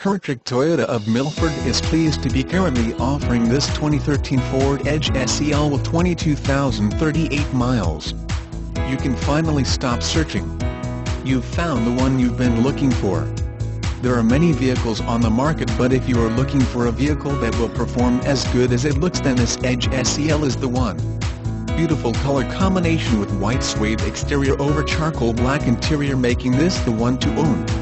Hertrich Toyota of Milford is pleased to be currently offering this 2013 Ford Edge SEL with 22,038 miles. You can finally stop searching. You've found the one you've been looking for. There are many vehicles on the market, but if you are looking for a vehicle that will perform as good as it looks, then this Edge SEL is the one. Beautiful color combination with white suede exterior over charcoal black interior, making this the one to own.